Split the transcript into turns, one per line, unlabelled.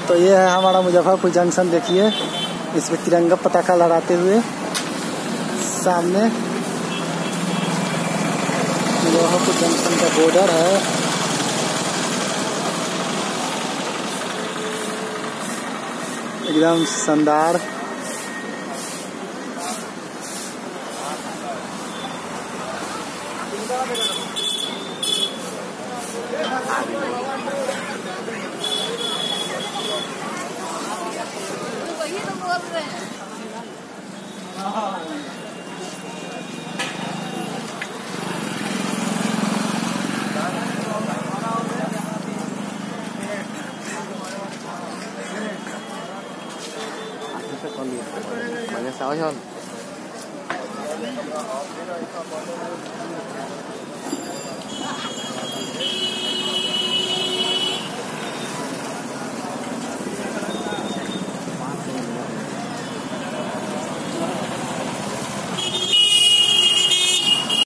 तो ये है हमारा मुजफ्फरपुर जंक्शन। देखिए इस पे तिरंगा पताका लहराते हुए सामने मुजफ्फरपुर जंक्शन का बॉर्डर है। एकदम शानदार।
वही तो बोल रहे हैं।
Banyak saus, Yon.